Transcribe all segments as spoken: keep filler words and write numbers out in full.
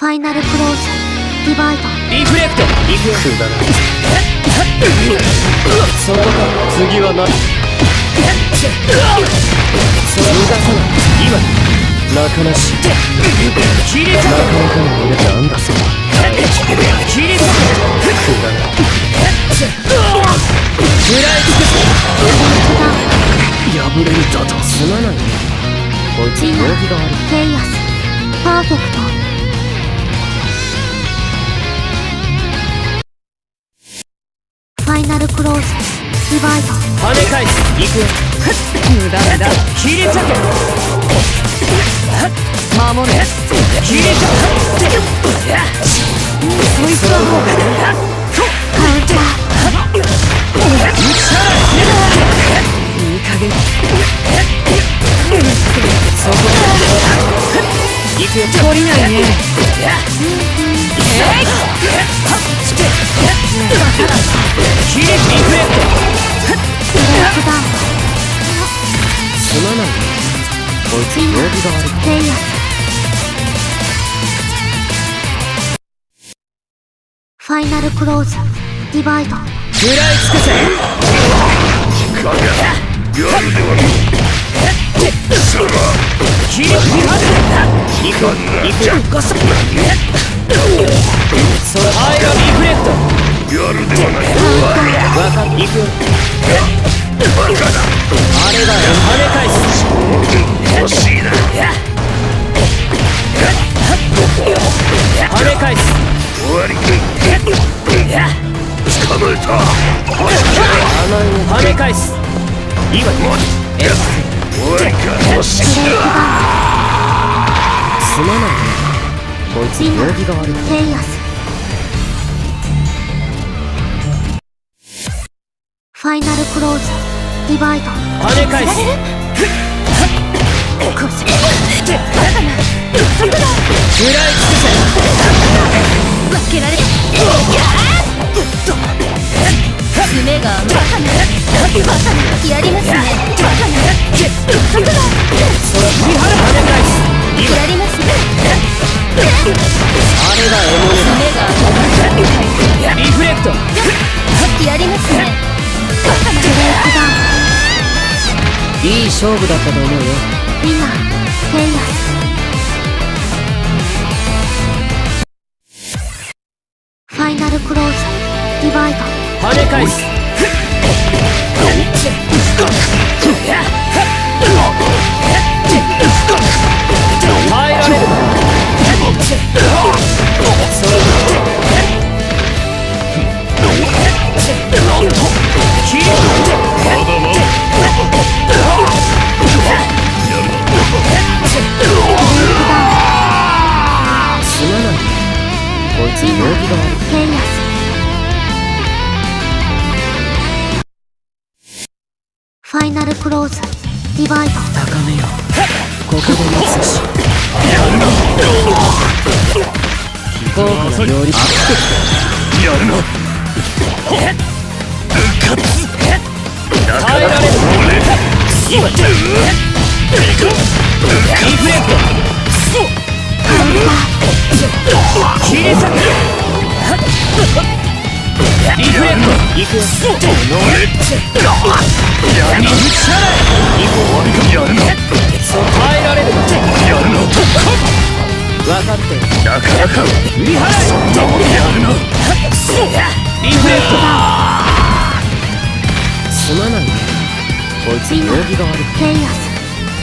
ファイナルクローズディバイドリフレクトリフレクトだな。そこか。次は何。それ逃がさない。今中なし切り裂く。なかなかの俺なんだそれ。切り裂く。くだら食らいつく。破れるだとすまないね。こいつ動機がある。 ケイアスパーフェクトファイナルクローズディバイド跳ね返す。行くよ。無駄無駄。切り裂け。守れ。切り裂け。 そいつはもうカウンター打ち払え。いい加減。そこ行くよ。懲りないね。切りリフレクト。すまないね。こいつ曜日が悪い。 ケイアスファイナルクローズディバイド食らい尽くせ。切り離せ。行く行くよ。そのアイラリフレクト。やるではない。わかっ行くよ。あれだよ。跳ね返す。欲しいな。跳ね返す。終わり。捕まえた。跳ね返す。今え終わりか。よし。すまないね。こいつ曜日が悪い。 ケイアスファイナルクローズディバイド跳ね返す。食らい尽くせ。 分けられ爪がバカなバカなやりますねバカなそれ振り払う。跳ね返す。 やりますねあれだよ。 爪がリフレクト。 やりますねバカなブレイクダウンいい勝負だったと思うよ。 ウィナーケイアスファイナルクローズディバイド跳ね返す。耐えられる。それ切りすまない。こいつ曜日が悪い。 ケイアスファイナルクローズディバイド高めよ。ここで待つし。効果の料理熱くやるの。耐えられる。今リフレクト。切り裂く。リフレクト。行くよ。やりぶち払え。やるの。耐えられる。やるの。分かってる。なかなか振り払え。やるの。リフレクト。すまないね。こいつ曜日が悪い。 ケイアス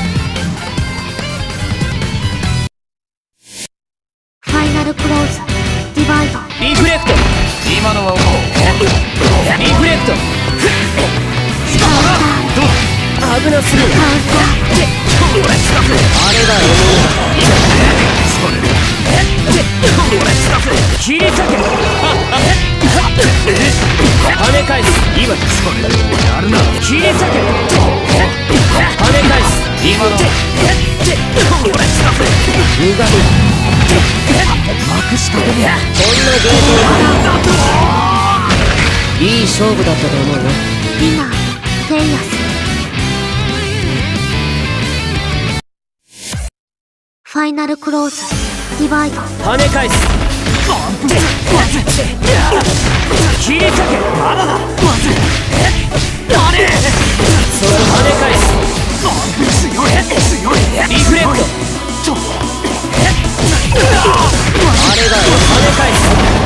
ファイナルクローズディバイドリフレクト。今のはリフレクト。危なすぎる。あれだよ。切り裂け。跳ね返す。今やるな。切り裂け。跳ね返す。今の無駄にまくしかける。こんな状況いい勝負だったと思うよ。 ウィナーケイアスファイナルクローズディバイド。 跳ね返す切りかけまだだそれ跳ね返す強い強いリフレクトあれだよ跳ね返す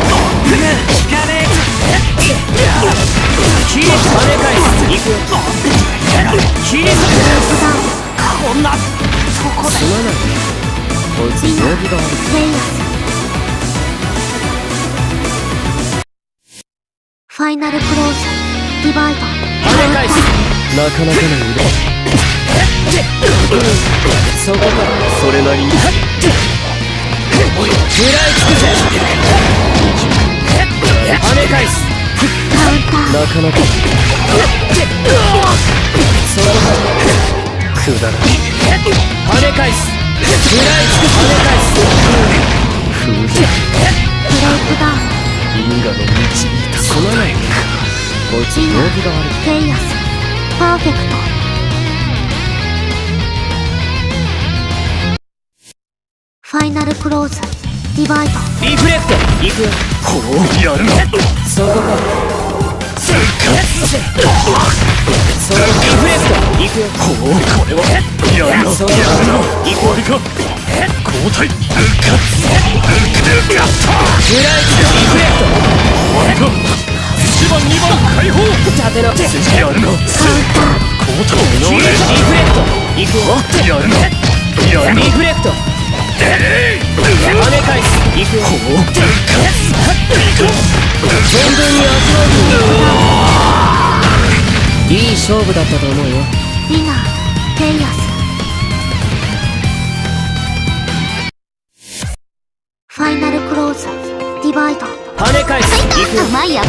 切り跳ね返すいくよ切りかけこんなそこですまないこいつ曜日が悪いレイヤーファイナルクローズディバイド。 跳ね返すなかなかの腕そこかそれなりに食らいつくぜ跳ね返すカウンター。 なかなかそこかくだらない跳ね返す食らいつく跳ね返す風邪ブレイクダウン。 因果の導いたすまないこいつ曜日が悪いケイアスパーフェクト。ファイナルクローズディバイド。 リフレクトいくよこうやるのそこかそれリフレクトいくよこうこれはやるのそこやるのいくよ交代ルカルカットフライツリフレクト終わりかいちばんにばん解放立てろやるの交代リフレクトいくよやるのやるのリフレクト跳ね返すいくよ存分に味わういい勝負だったと思うよディナーケイアス。ファイナルクローズディバイド。 跳ね返すいくよマイヤ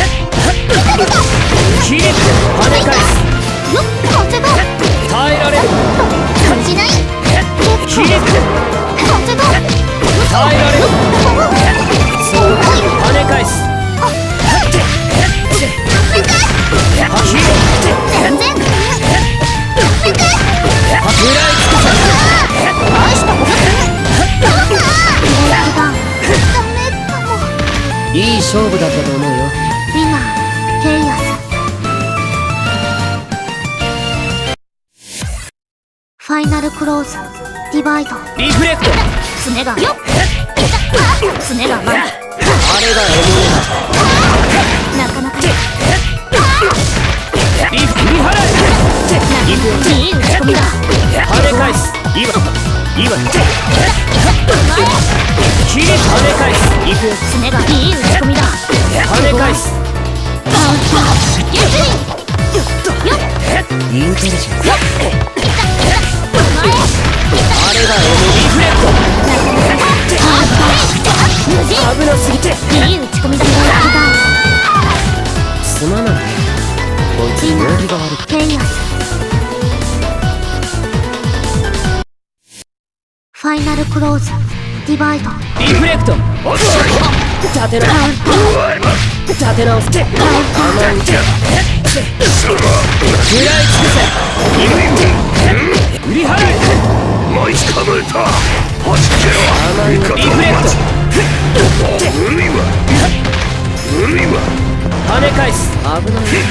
キリッ跳ね返すよっ風が耐えられる感じないキリッ風が耐えられるそう跳ね返す全然食らいつくぜ愛したことブレイクダウン。ダメかも。 いい勝負だったと思うよディナーケイアス。ファイナルクローズディバイド。 リフレクトスネがよっスネがまだあれがエモなかなかリフリ払えいくよいい打ち込みだ。 跳ね返す今今キリッ跳ね返すいくよスネがいい打ち込みだ。 跳ね返すカウンターゆっくりよっインテリジェンスよっあれがエモリフレクト危なすぎていい打ち込みだ。 すまないこいつ曜日が悪いケイアス。ファイナルクローズディバイド。 リフレクト立てろ立て直す甘い食らいつくぜ振り払え待ち構えたはじけろリフレクト無理は無理は跳ね返す危ない